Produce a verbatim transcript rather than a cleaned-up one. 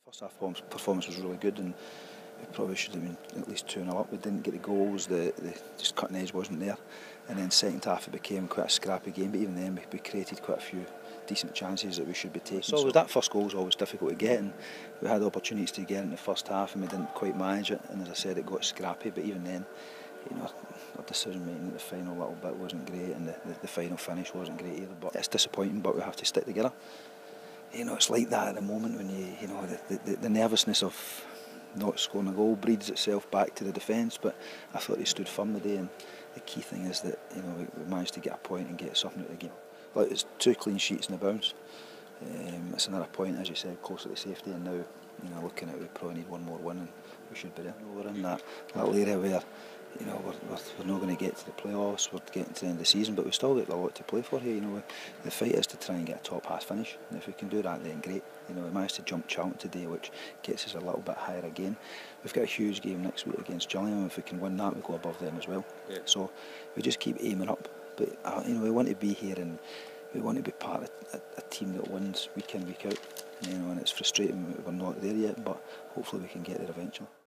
First half performance was really good, and we probably should have been at least two nil up. We didn't get the goals, the, the just cutting edge wasn't there. And then second half it became quite a scrappy game, but even then we, we created quite a few decent chances that we should be taking. So, so that first goal was always difficult to get, and we had opportunities to get in the first half and we didn't quite manage it, and as I said, it got scrappy. But even then, you know, our decision making at the final little bit wasn't great, and the, the, the final finish wasn't great either. But it's disappointing, but we have to stick together. You know, it's like that at the moment when you, you know, the, the, the nervousness of not scoring a goal breeds itself back to the defence. But I thought they stood firm today, and the key thing is that, you know, we, we managed to get a point and get something out of the game. Like, it's two clean sheets in the bounce. Um, it's another point, as you said, closer to safety, and now, you know, looking at it, we probably need one more win, and we should be there. We're in that little area where, you know, we're, we're, we're not going to get to the playoffs, we're getting to the end of the season, but we've still got a lot to play for here. You know, the fight is to try and get a top half finish, and if we can do that, then great. You know, we managed to jump Charlton today, which gets us a little bit higher again. We've got a huge game next week against Gillingham. If we can win that, we go above them as well. Yeah. So we just keep aiming up, but uh, you know, we want to be here, and we want to be part of a, a team that wins week in, week out. You know, and it's frustrating we're not there yet, but hopefully we can get there eventually.